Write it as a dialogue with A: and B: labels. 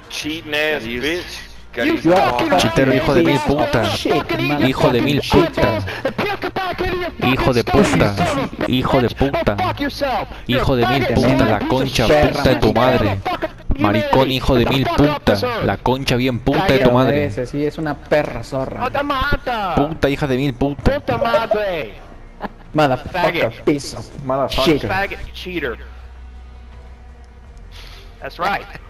A: cheating ass bitch.
B: Chitero, hijo de mil putas. Hijo de mil putas. Hijo de puta. Hijo de puta. Hijo de mil putas. La concha puta de tu madre. Maricón, hijo de mil putas. La concha bien puta de tu madre.
C: Sí, es una perra zorra.
B: Puta, hija de mil putas.
C: Motherfucker, piece of shit.
A: Faggot cheater. That's right.